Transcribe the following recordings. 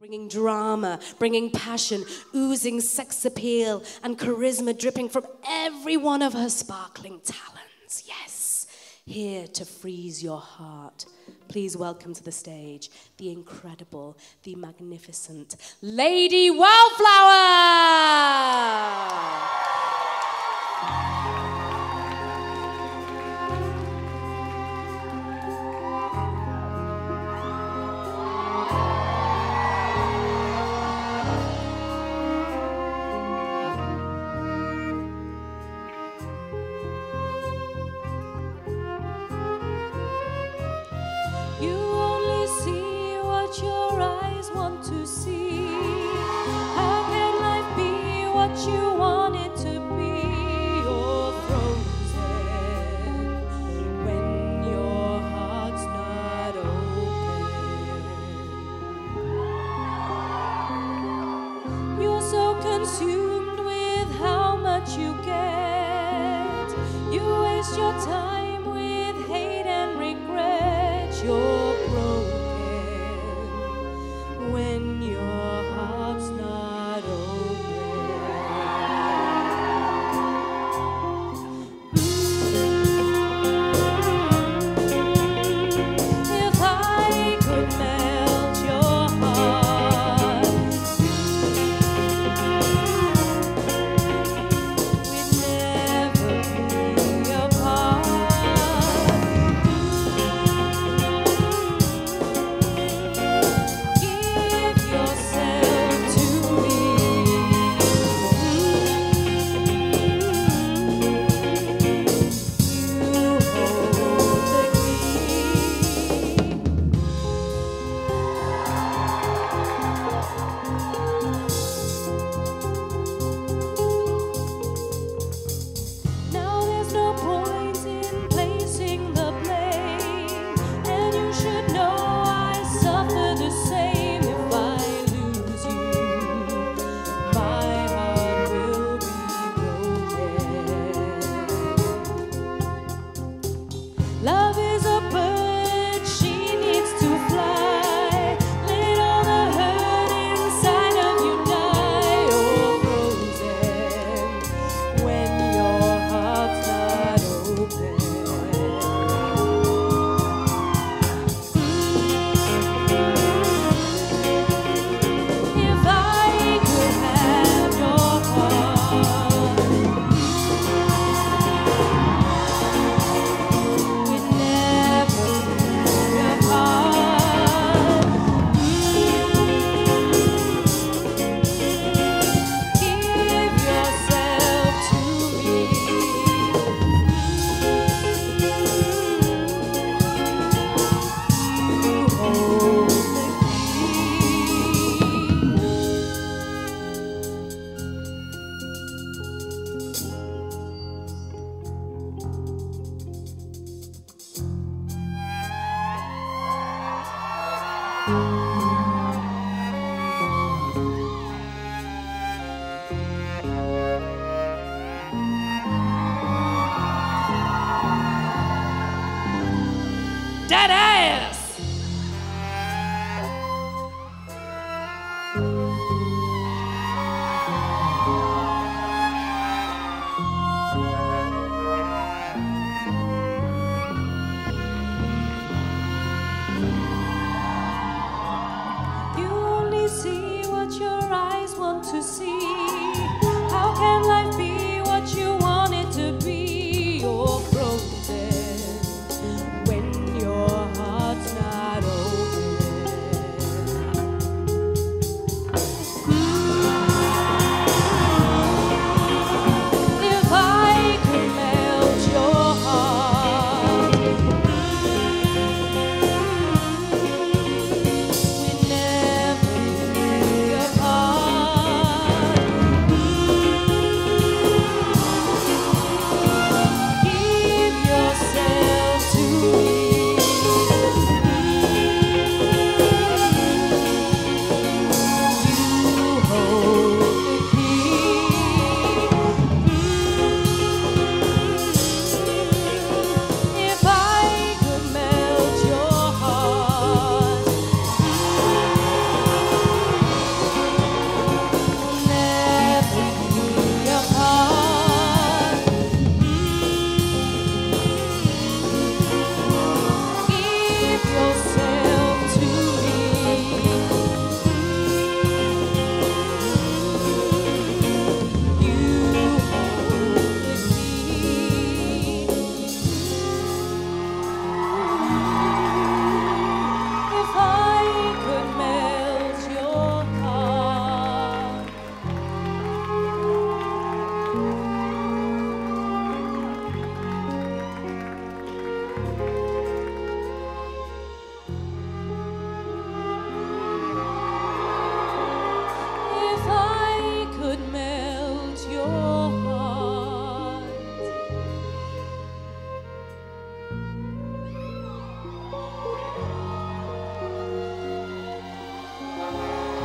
Bringing drama, bringing passion, oozing sex appeal and charisma dripping from every one of her sparkling talons. Yes, here to freeze your heart. Please welcome to the stage the incredible, the magnificent Lady Wildflower! You only see what your eyes want to see. How can life be what you want it to be? You're frozen when your heart's not open. You're so consumed with how much you get. You waste your time with hate and regret. You're broken when your heart's not open. If I could melt your heart, we'd never be apart.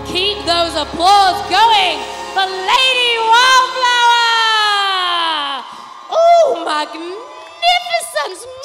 Keep those applause going for Lady Wildflower! Oh, magnificent!